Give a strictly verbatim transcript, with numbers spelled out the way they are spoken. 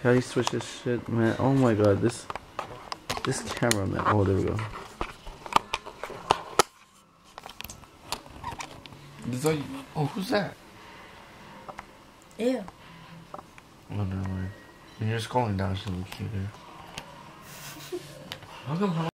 How do you switch this shit, man? Oh my god, this this camera, man. Oh, there we go. Is that, oh, who's that? Ew. Oh, never mind. When you're scrolling down, she looks cute there. How come